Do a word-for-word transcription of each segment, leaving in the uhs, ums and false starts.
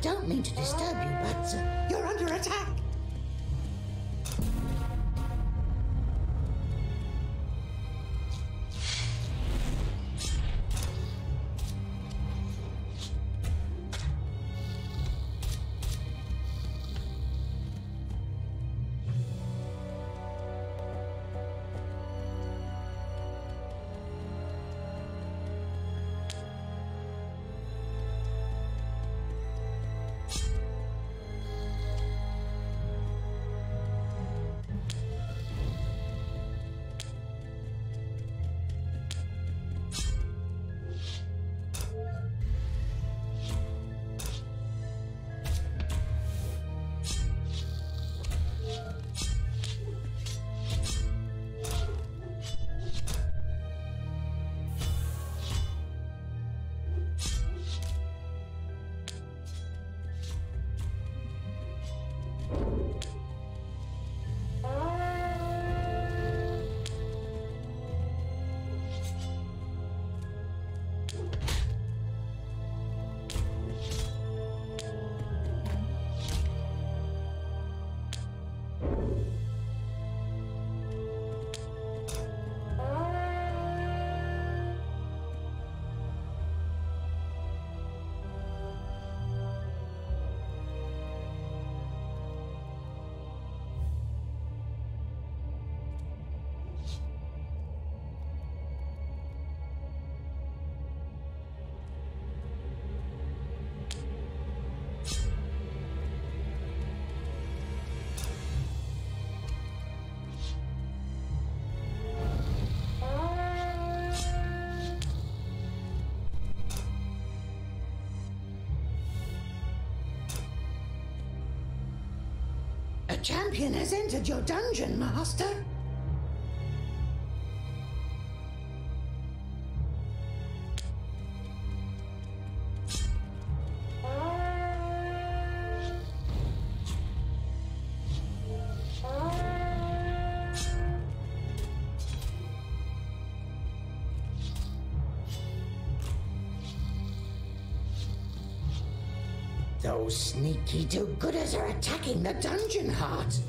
don't mean to disturb you, but uh, you're under attack. A champion has entered your dungeon, Master. Those sneaky do-gooders are attacking the dungeon heart.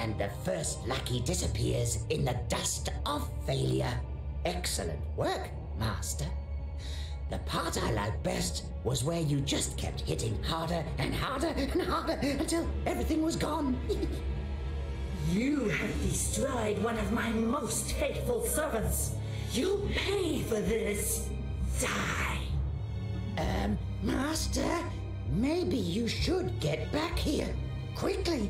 and the first lucky disappears in the dust of failure. Excellent work, Master. The part I liked best was where you just kept hitting harder and harder and harder until everything was gone. You have destroyed one of my most faithful servants. You pay for this. Die. Um, Master, maybe you should get back here quickly.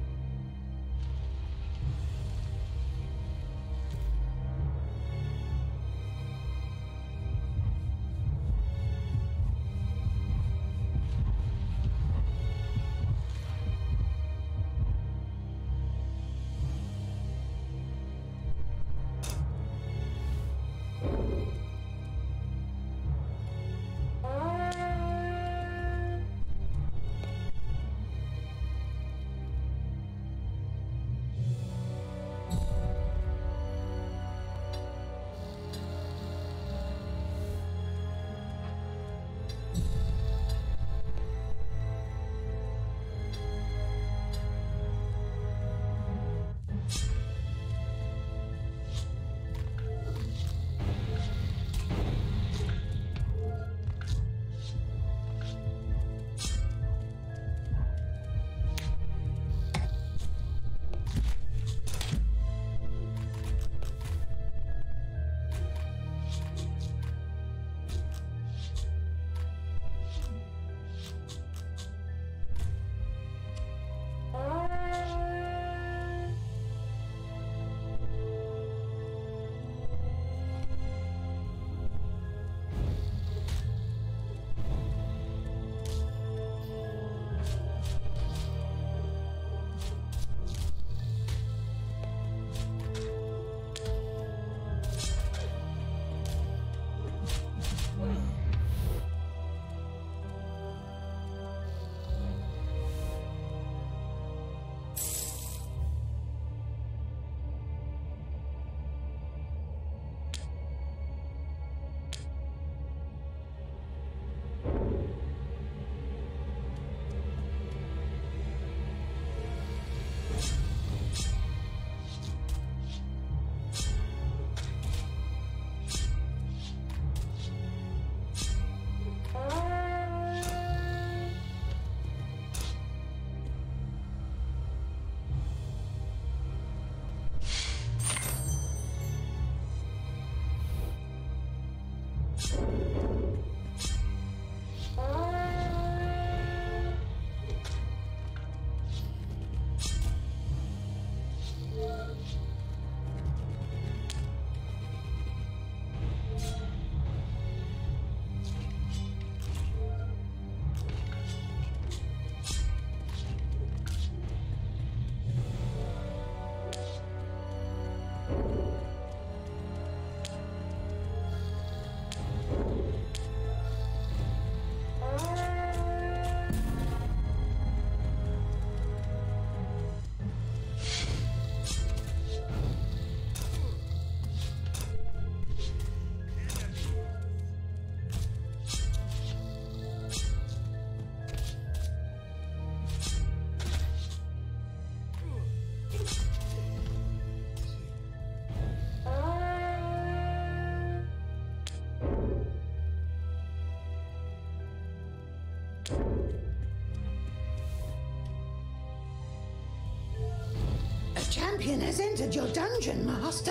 champion has entered your dungeon, Master.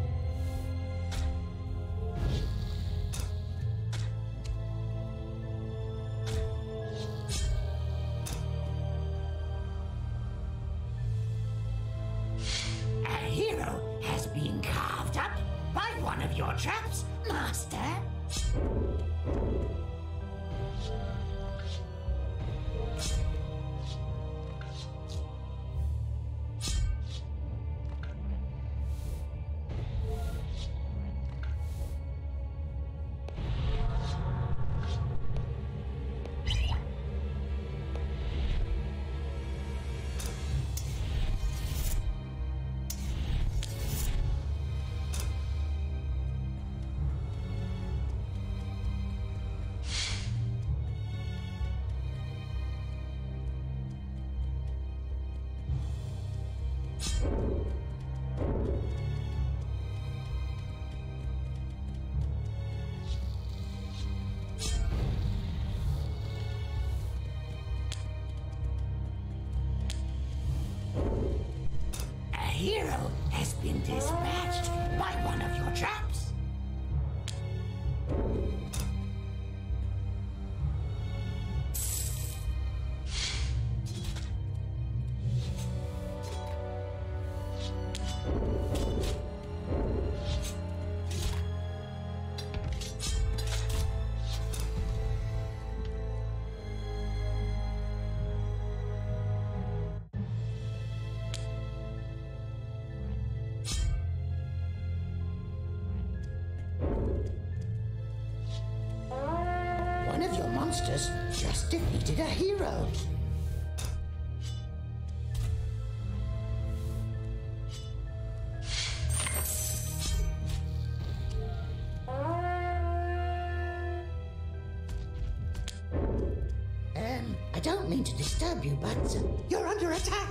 A hero has been carved up by one of your traps, Master. A hero has been dispatched by one of your traps. One of your monsters just defeated a hero. Um, I don't mean to disturb you, but uh, you're under attack.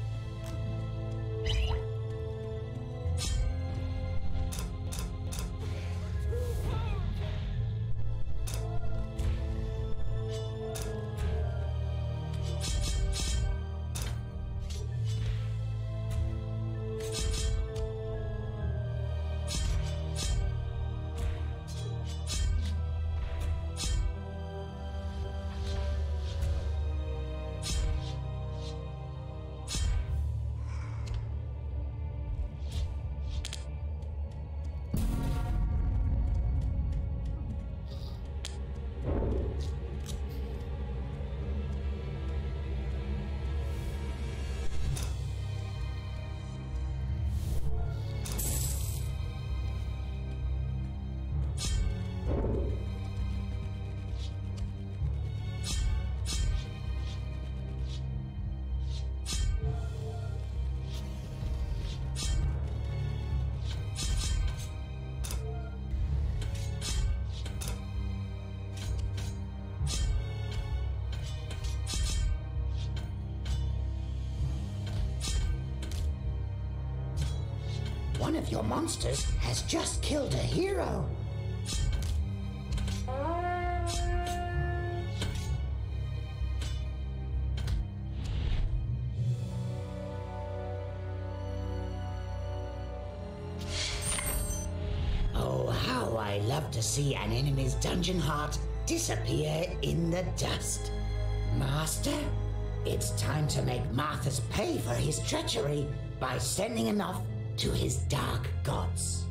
One of your monsters has just killed a hero. Oh, how I love to see an enemy's dungeon heart disappear in the dust. Master, it's time to make Marthas pay for his treachery by sending enough to his dark gods.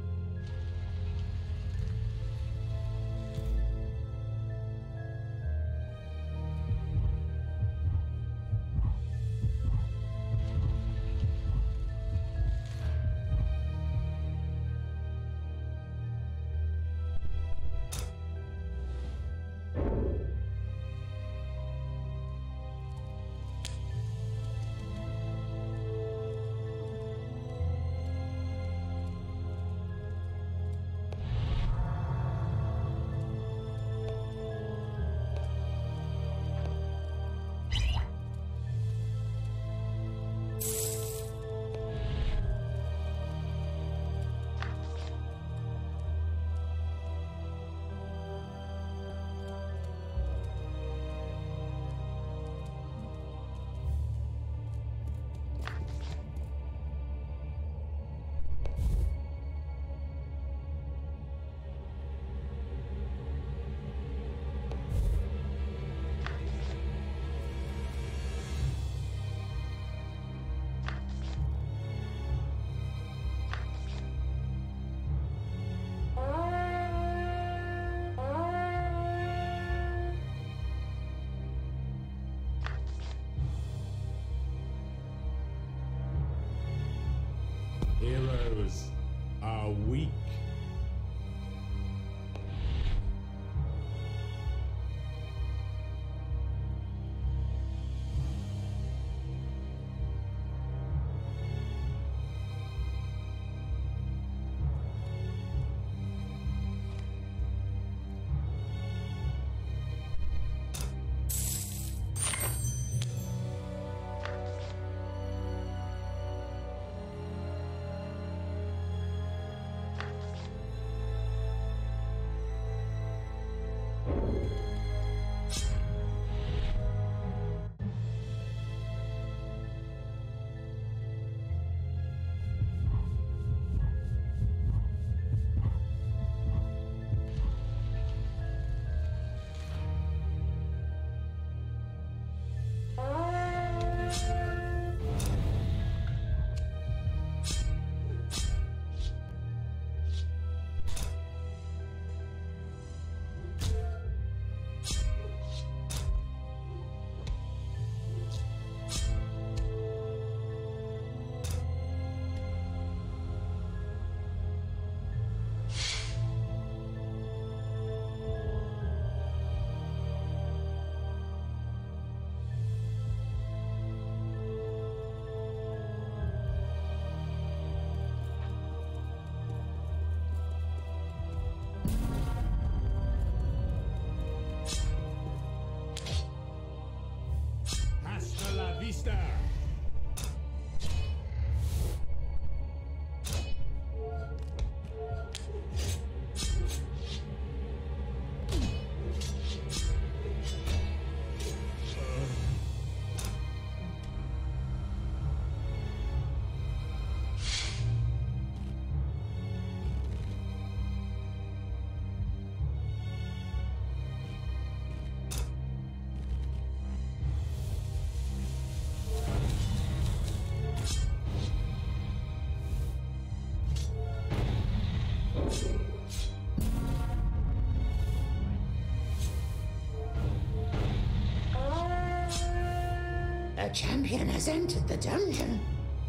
Heroes are weak. The champion has entered the dungeon.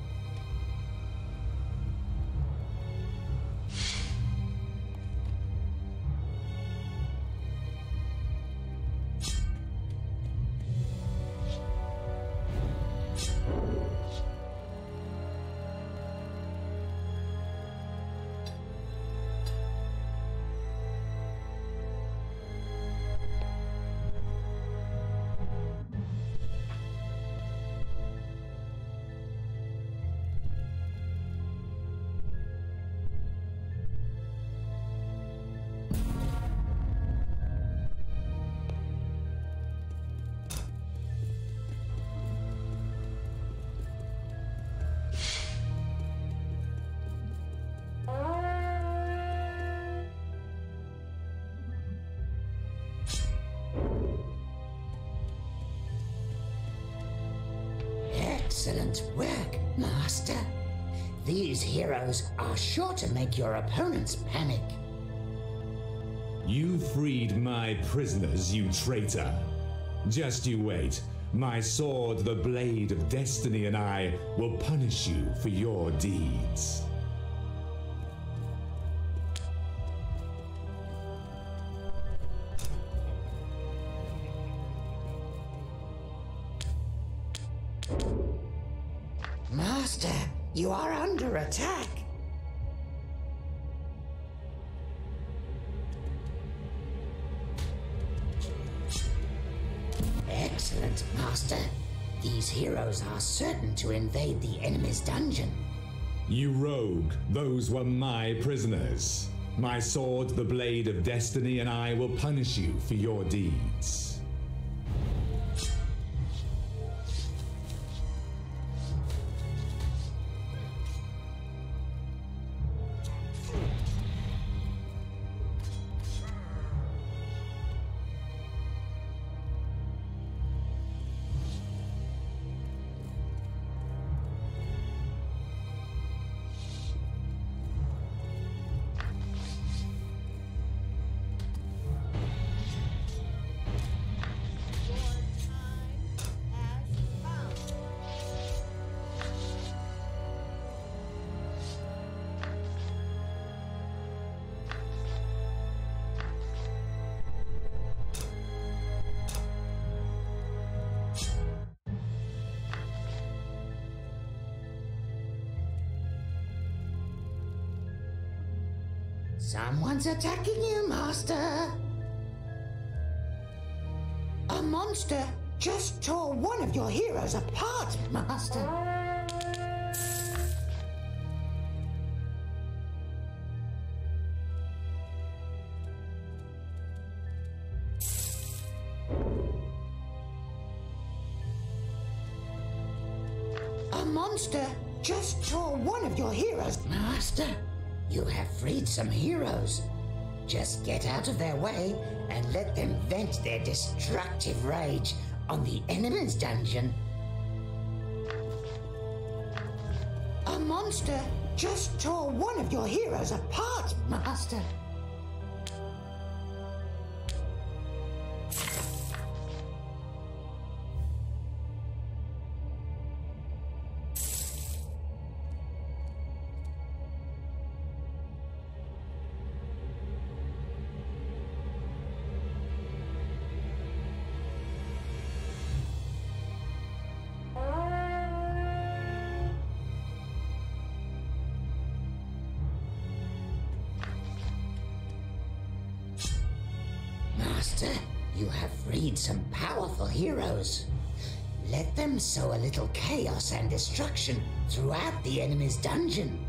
Excellent work, Master. These heroes are sure to make your opponents panic. You freed my prisoners, you traitor. Just you wait. My sword, the blade of destiny, and I will punish you for your deeds. Master, you are under attack. Excellent, Master. These heroes are certain to invade the enemy's dungeon. You rogue, those were my prisoners. My sword, the blade of destiny, and I will punish you for your deeds. Someone's attacking you, Master. A monster just tore one of your heroes apart, Master. A monster just tore one of your heroes, Master. You have freed some heroes. Just get out of their way and let them vent their destructive rage on the enemy's dungeon. A monster just tore one of your heroes apart, Master. Master, you have freed some powerful heroes. Let them sow a little chaos and destruction throughout the enemy's dungeon.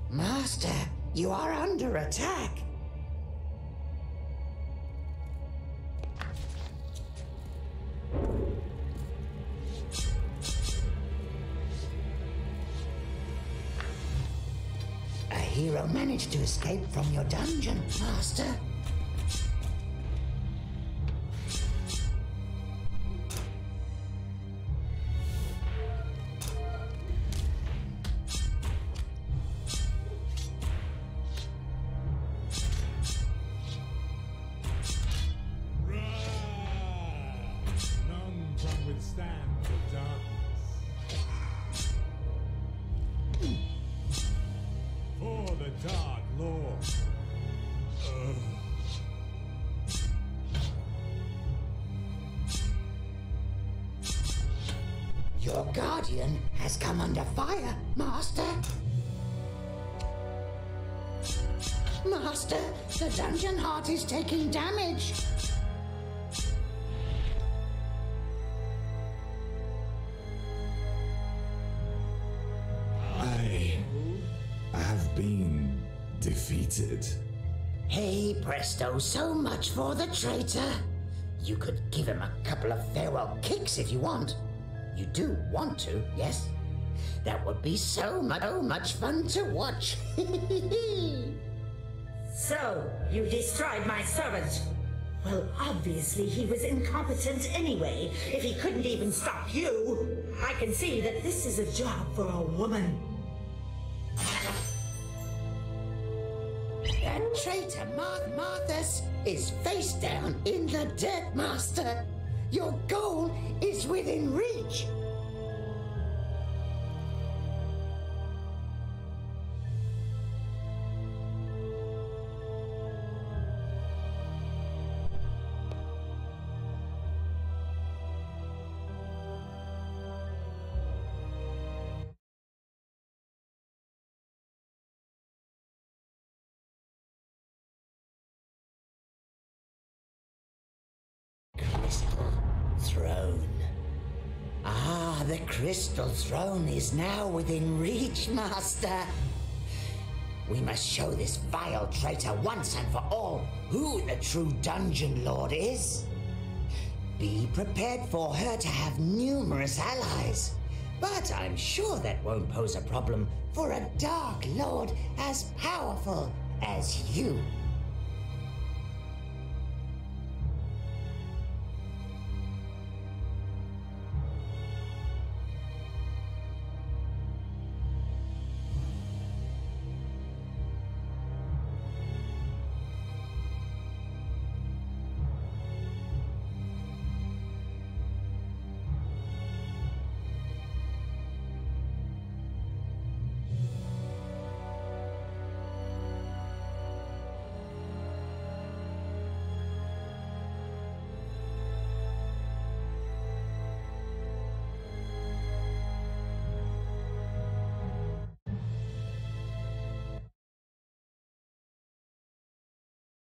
Master, you are under attack. A hero managed to escape from your dungeon, Master. Your guardian has come under fire, Master. Master, the dungeon heart is taking damage. I have been defeated. Hey, presto, so much for the traitor. You could give him a couple of farewell kicks if you want. You do want to, yes? That would be so much, so much fun to watch. So, you destroyed my servant. Well, obviously he was incompetent anyway, if he couldn't even stop you. I can see that this is a job for a woman. That traitor Marth Marthas is face down in the dirt, Master. Your goal is within reach. Crystal Throne. Ah, the Crystal Throne is now within reach, Master. We must show this vile traitor once and for all who the true Dungeon Lord is. Be prepared for her to have numerous allies, but I'm sure that won't pose a problem for a Dark Lord as powerful as you.